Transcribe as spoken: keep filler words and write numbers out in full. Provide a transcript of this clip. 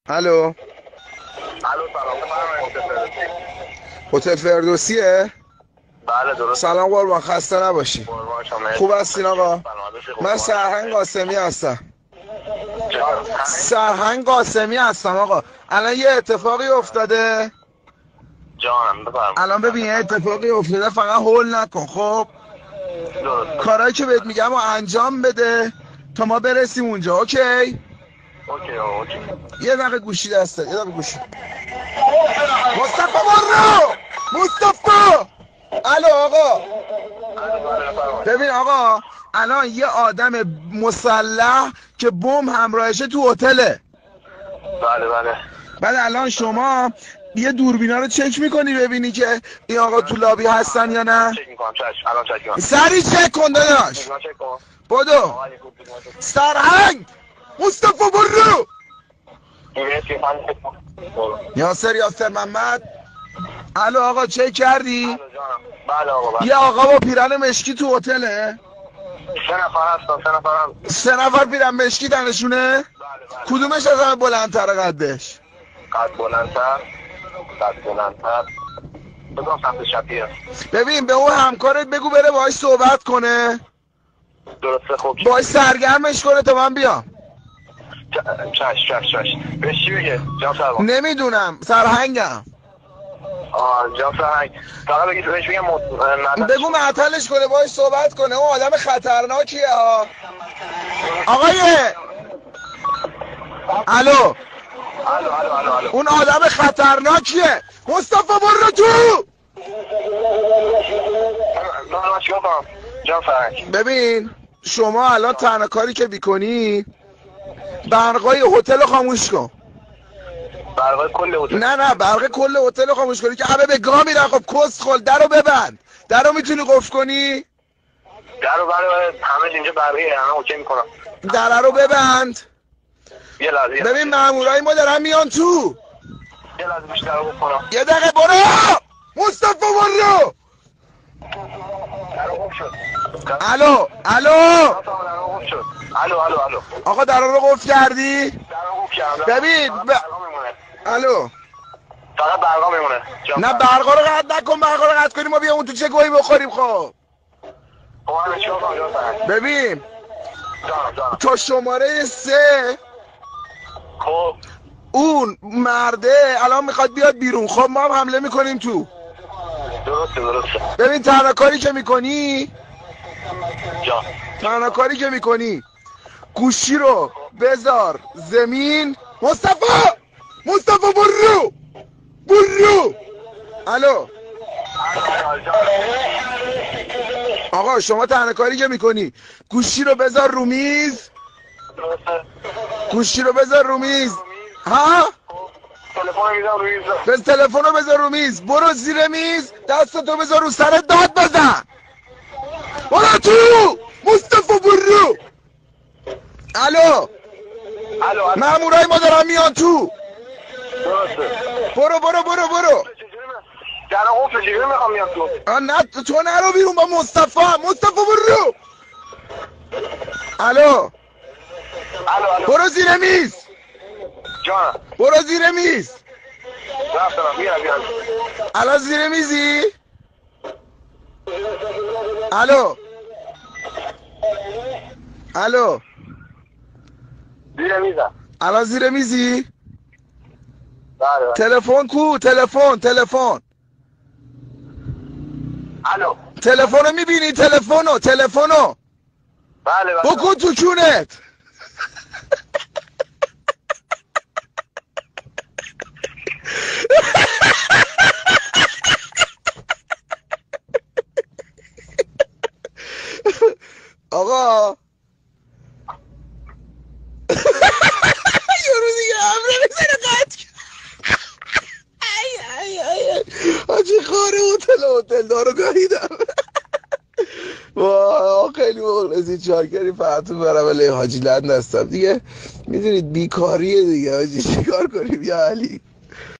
الو الو سلام، بفرمایید. هتل فردوسیه؟ بله درست. سلام قربان، خسته نباشی. قربان شما. خوب هستین آقا؟ سلامت. من سرهنگ قاسمی هستم. جان. سرهنگ قاسمی هستم آقا. الان یه اتفاقی افتاده. جانم بفرمایید. الان ببین یه اتفاقی افتاده، فقط هول نکن خب. درست. کارهایی که بهت میگم رو انجام بده تا ما برسیم اونجا. اوکی؟ اوکی اوکی. یه دقیقه گوشی دسته، یه دقیقه گوشی. مصطفی برو! مصطفی! الو آقا. ببین آقا، الان یه آدم مسلح که بمب همراهشه تو هتله. بله بله. بعد الان شما یه دوربینا رو چک میکنی ببینی که این آقا تو لابی هستن یا نه. چک میکنم. چش الان چک میکنم. سریع چک کن داداش. چک کن. بدو. سرهنگ مصطفی برو. یاسر یاسر محمد. الو آقا چک کردی؟ بله آقا. یه آقا با پیرن مشکی تو هتله. سه نفر هستن. سه نفر هم. سه نفر پیرن مشکی تنشونه. بله بله. کدومش از همه بلندتر قدش؟ قد بلندتر. قد بلندتر. بدون سمت شبیه. ببین به اون همکارت بگو بره باهاش صحبت کنه. درسته خوب. باهاش سرگرمش کنه تا من بیام. چش چش چش. بهش چی بگه؟ جان سلام. نمیدونم، سرهنگم. آه جان سرهنگ. فقط بگید بهش بگم مط... بگو معطلش کنه باهاش صحبت کنه. اون آدم خطرناکیه ها. آقای الو. الو الو الو الو. اون آدم خطرناکیه. مصطفی برو تو. نه من چیکار کنم؟ جان سرهنگ. ببین شما الان تنها کاری که بیکنی برقای هتل رو خاموش کن. برقای کل هتل؟ نه نه برق کل هتل رو خاموش کنی که همه به گاه میرن. خب کس خل درو ببند. درو میتونی قفل کنی؟ درو برای همه اینجا برقیه. همه اوکی میکنم. در رو ببند. یه لحظه. ببین مامورای ما دارن میان تو. یه لحظه بیشتر رو بکنم. یه دقیقه برو. مصطفی برو. درو خوب شد. الو الو. درو خوب شد. الو الو الو. آقا در رو قفل کردی؟ درو خوب کردم. ببین ب... الو. فقط برقا میمونه. نه برقا رو قطع نکن. برقا رو قطع کنیم ما بیامون تو چه گویی بخوریم. خب خب همه چیکار کنم جان سرهنگ؟ ببین جانم جانم. تا شماره سه خب اون مرده الان میخواد بیاد بیرون. خب ما هم حمله میکنیم تو. درسته درسته. ببین تنها کاری که میکنی جان. تنها کاری که میکنی گوشی رو بذار زمین. مصطفی مصطفی برو برو. الو آقا شما تنها کاری که میکنی گوشی رو بذار رو میز. درسته. گوشی رو بذار رو میز. ها تلفن میذارم روی میز. بز تلفن رو بذار رو میز. برو زیر میز دستتو بذار رو سر داد بزن. برو تو. مصطفی برو. الو الو الو. مامورای ما دارن میان تو. درسته. برو برو برو برو. در اون فجیره میخوام میام تو. آ نه تو نرو بیرون با مصطفی. مصطفی برو. الو الو الو. برو زیر میز. جانم. برو زیر میز. رفتم. میرم میرم. الان زیر میزی. الو الو زیر میزم. الان زیر میزی. بله بله. تلفن کو؟ تلفن تلفن الو. تلفن رو میبینی؟ تلفن رو تلفن رو بله بله. بکن تو چونت. آقا یه رو دیگه همره بزنه قطع. ای ای ای حاجی خاره هتل هتل دارو گاهیدم. واه خیلی مخلصی چاکری. فقطون برم علیه حاجی لند هستم دیگه. میدونید بیکاریه دیگه حاجی. چیکار کنیم یا علی.